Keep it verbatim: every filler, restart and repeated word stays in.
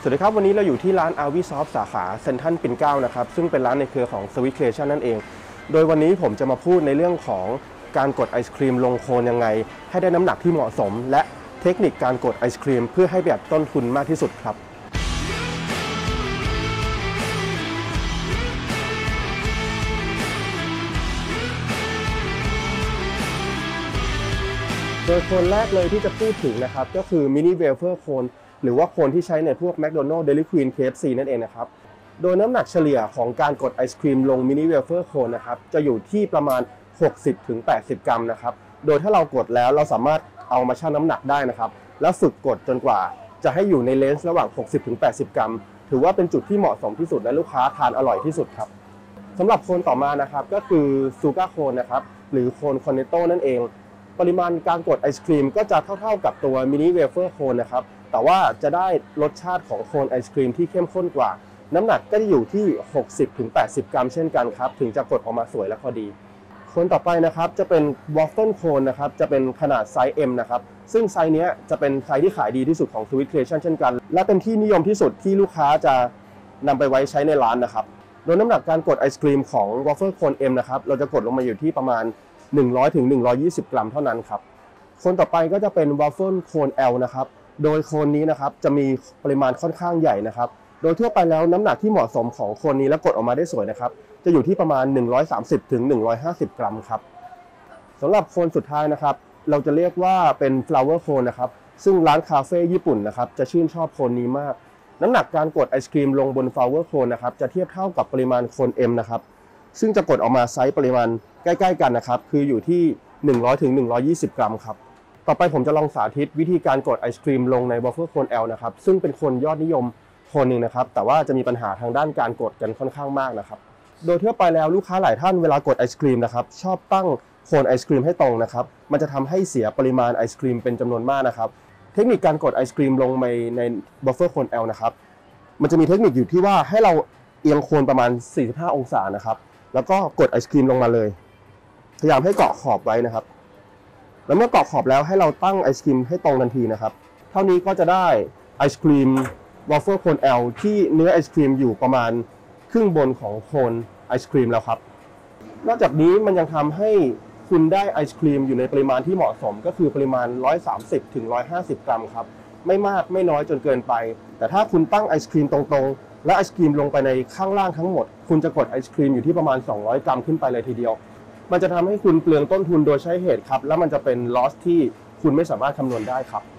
สวัสดีครับวันนี้เราอยู่ที่ร้าน อาร์ วี Soft สาขาเซ็นทรัลปิ่นเกล้านะครับซึ่งเป็นร้านในเครือของ Sweet Creation นั่นเองโดยวันนี้ผมจะมาพูดในเรื่องของการกดไอศครีมลงโคนยังไงให้ได้น้ำหนักที่เหมาะสมและเทคนิคการกดไอศครีมเพื่อให้ประหยัดต้นทุนมากที่สุดครับโดยโคนแรกเลยที่จะพูดถึงนะครับก็คือมินิเวเฟอร์โคนหรือว่าโคนที่ใช้ในพวก McDonald's Dairy Queen เค เอฟ ซี นั่นเองนะครับโดยน้ำหนักเฉลี่ยของการกดไอศครีมลงมินิเวเฟอร์โคนนะครับจะอยู่ที่ประมาณ หกสิบถึงแปดสิบ กรัมนะครับโดยถ้าเรากดแล้วเราสามารถเอามาชั่งน้ำหนักได้นะครับแล้วฝึกกดจนกว่าจะให้อยู่ในเลนส์ระหว่าง หกสิบถึงแปดสิบ กรัมถือว่าเป็นจุดที่เหมาะสมที่สุดและลูกค้าทานอร่อยที่สุดครับสำหรับโคนต่อมานะครับก็คือซูการ์โคนนะครับหรือโคนคอนเนตโต้นั่นเองปริมาณการกดไอศครีมก็จะเท่าๆกับตัวมินิเวเฟอร์โคนนะครับแต่ว่าจะได้รสชาติของโคนไอศครีมที่เข้มข้นกว่าน้ำหนักก็จะอยู่ที่ หกสิบถึงแปดสิบ กรัมเช่นกันครับถึงจะกดออกมาสวยและพอดีโคนต่อไปนะครับจะเป็นวอฟเฟิลโคนนะครับจะเป็นขนาดไซส์ เอ็ม นะครับซึ่งไซส์นี้จะเป็นไซส์ที่ขายดีที่สุดของ Sweet Creation เช่นกันและเป็นที่นิยมที่สุดที่ลูกค้าจะนำไปไว้ใช้ในร้านนะครับโดยน้ำหนักการกดไอศครีมของวอฟเฟิลโคน เอ็ม นะครับเราจะกดลงมาอยู่ที่ประมาณหนึ่งร้อยถึงหนึ่งร้อยยี่สิบ กรัมเท่านั้นครับโคนต่อไปก็จะเป็นวอฟเฟิลโคน แอล นะครับโดยโคนนี้นะครับจะมีปริมาณค่อนข้างใหญ่นะครับโดยทั่วไปแล้วน้ำหนักที่เหมาะสมของโคนนี้และกดออกมาได้สวยนะครับจะอยู่ที่ประมาณหนึ่งร้อยสามสิบถึงหนึ่งร้อยห้าสิบ กรัมครับสำหรับโคนสุดท้ายนะครับเราจะเรียกว่าเป็น flower cone นะครับซึ่งร้านคาเฟ่ญี่ปุ่นนะครับจะชื่นชอบโคนนี้มากน้ำหนักการกดไอศครีมลงบน flower cone นะครับจะเทียบเท่ากับปริมาณโคน M นะครับซึ่งจะกดออกมาไซส์ปริมาณใกล้ๆกันนะครับคืออยู่ที่หนึ่งร้อยถึงหนึ่งร้อยยี่สิบ กรัมครับต่อไปผมจะลองสาธิตวิธีการกดไอศครีมลงใน Waffle Cone แอล นะครับซึ่งเป็นคนยอดนิยมคนหนึ่งนะครับแต่ว่าจะมีปัญหาทางด้านการกดกันค่อนข้างมากนะครับโดยทั่วไปแล้วลูกค้าหลายท่านเวลากดไอศครีมนะครับชอบตั้งโคนไอศครีมให้ตรงนะครับมันจะทำให้เสียปริมาณไอศครีมเป็นจำนวนมากนะครับเทคนิคการกดไอศครีมลงในใน Waffle Cone แอล นะครับมันจะมีเทคนิคอยู่ที่ว่าให้เราเอียงโคนประมาณสี่สิบห้าองศานะครับแล้วก็กดไอศครีมลงมาเลยพยายามให้เกาะขอบไว้นะครับแล้วเมื่อเกาะขอบแล้วให้เราตั้งไอศครีมให้ตรงทันทีนะครับเท่านี้ก็จะได้ไอศครีม Waffle Cone แอล ที่เนื้อไอศครีมอยู่ประมาณครึ่งบนของโคนไอศครีมแล้วครับนอกจากนี้มันยังทำให้คุณได้ไอศครีมอยู่ในปริมาณที่เหมาะสมก็คือปริมาณหนึ่งร้อยสามสิบถึงหนึ่งร้อยห้าสิบ กรัมครับไม่มากไม่น้อยจนเกินไปแต่ถ้าคุณตั้งไอศครีมตรงๆและไอศครีมลงไปในข้างล่างทั้งหมดคุณจะกดไอศครีมอยู่ที่ประมาณสองร้อยกรัมขึ้นไปเลยทีเดียวมันจะทำให้คุณเปลืองต้นทุนโดยใช้เหตุครับแล้วมันจะเป็น loss ที่คุณไม่สามารถคำนวณได้ครับ